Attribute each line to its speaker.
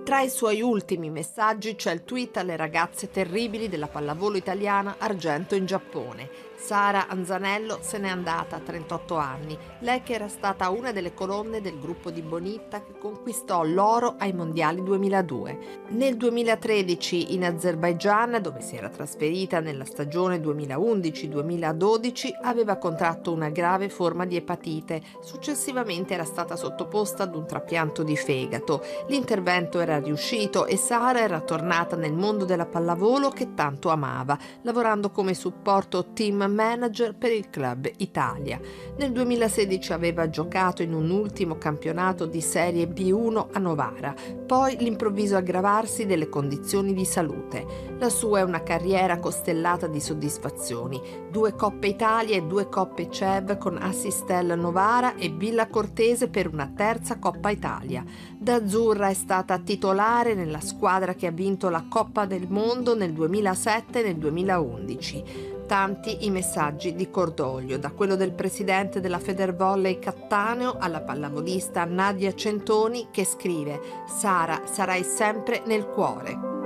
Speaker 1: Tra i suoi ultimi messaggi c'è il tweet alle ragazze terribili della pallavolo italiana argento in Giappone. Sara Anzanello se n'è andata a 38 anni, lei che era stata una delle colonne del gruppo di Bonita che conquistò l'oro ai mondiali 2002. Nel 2013 in Azerbaigian, dove si era trasferita nella stagione 2011-2012, aveva contratto una grave forma di epatite. Successivamente era stata sottoposta ad un trapianto di fegato. L'intervento era riuscito e Sara era tornata nel mondo della pallavolo che tanto amava, lavorando come supporto team manager per il Club Italia. Nel 2016 aveva giocato in un ultimo campionato di Serie B1 a Novara, poi l'improvviso aggravarsi delle condizioni di salute. La sua è una carriera costellata di soddisfazioni: 2 Coppe Italia e 2 Coppe CEV con Assistel Novara e Villa Cortese per una terza Coppa Italia. Da azzurra è stata titolare nella squadra che ha vinto la Coppa del Mondo nel 2007 e nel 2011. Tanti i messaggi di cordoglio, da quello del presidente della Federvolley Cattaneo alla pallavolista Nadia Centoni che scrive: Sara, sarai sempre nel cuore.